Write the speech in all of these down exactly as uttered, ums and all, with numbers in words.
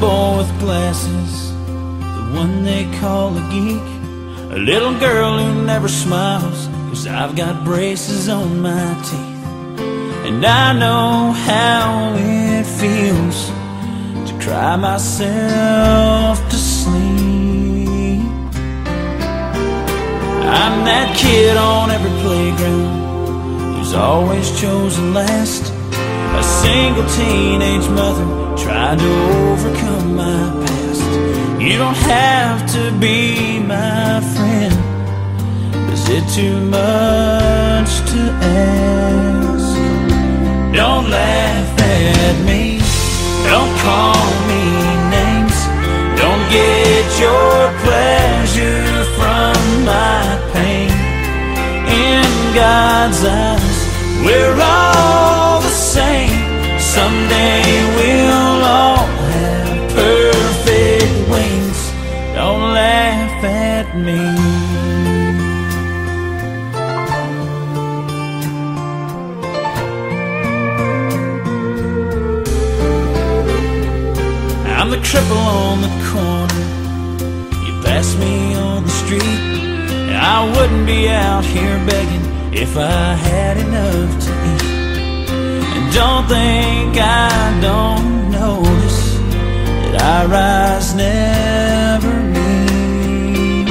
boy with glasses, the one they call a geek, a little girl who never smiles, 'cause I've got braces on my teeth. And I know how it feels to cry myself to sleep. I'm that kid on every playground who's always chosen last, a single teenage mother trying to overcome my past. You don't have to be my friend. Is it too much to ask? Don't laugh at me, don't call me names, don't get your pleasure from my pain. In God's eyes, we're all the same. Someday we'll all have perfect wings. Don't laugh at me. I'm the cripple on the corner, you pass me on the street, and I wouldn't be out here begging if I had enough to eat. And don't think I don't notice that our eyes never meet.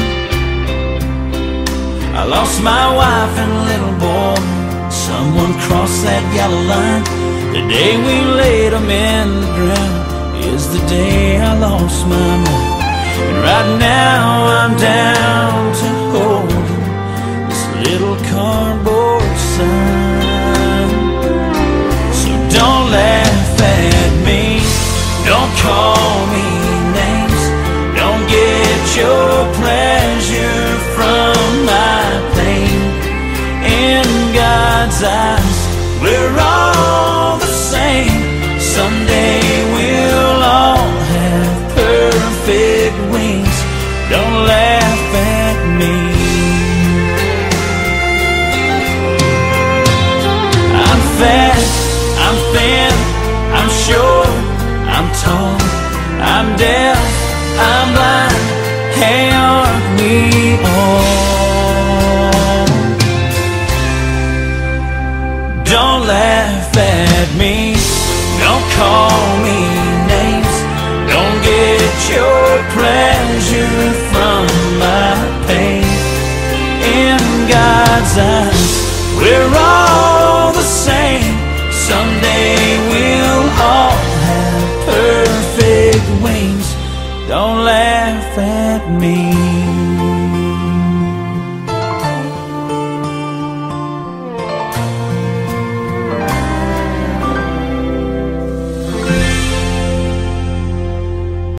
I lost my wife and little boy, someone crossed that yellow line. The day we laid them in the ground is the day I lost my mind. And right now I'm down to holding this little cardboard sign. So don't laugh at me, don't call me names, don't get your pleasure from my pain. In God's eyes, we're all the same. Someday we'll all have perfect wings. Don't laugh at me. I'm fat, I'm thin, I'm short, I'm tall, I'm deaf, I'm blind. Hey, aren't we all? Don't laugh at me, don't call me names, don't get your pleasure from my pain. In God's eyes, we're all the same. Someday we'll all have perfect wings. Don't laugh at me.